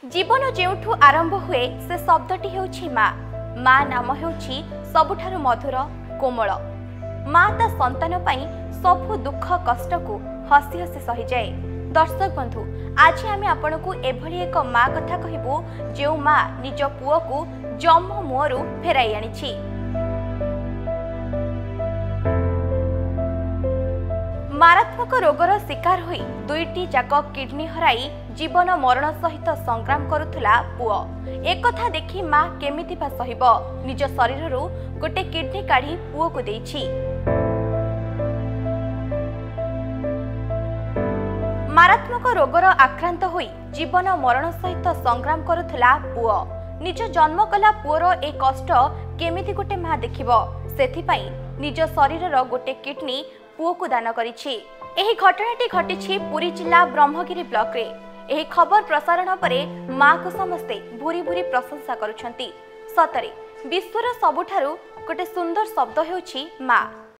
जीवन जेउठु आरंभ हुए से शब्दटी हेउछि माँ। माँ नाम हेउछि सबुठारु मधुर कोमल। माँ ता संतान पई सबु दुख कष्ट को हसी हसी सही जाए। दर्शक बंधु, आज आमे आपण को एभली एक माँ कथा कहिबु जे माँ निज पुओ को जम मुहरु फेराई आनिछि। मारात्मक रोगर शिकार होई दुईटी जाक किडनी हराई जीवन मरण सहित संग्राम करुथला पुओ। एक कथा देखि माँ केमिति बा सहिबो। निज शरीररु गोटे किडनी काढ़ी पुओ को देइछि। मारात्मक रोगर आक्रांत होई जीवन मरण सहित संग्राम करुथला पुओ। निज जन्म कला पुओर ए कष्ट केमिति गोटे माँ देखिबो, सेथिपई निज शरीरर गोटे किडनी पुओ को दान करिछि। एही घटनाटी घटिछि पुरी जिला ब्रह्मगिरी ब्लॉक रे। एही खबर प्रसारण परे माँ को समस्ते भूरी भूरी प्रशंसा करुछंती। सतरे विश्वर सबुठारु गोटे सुंदर शब्द हेउछि माँ।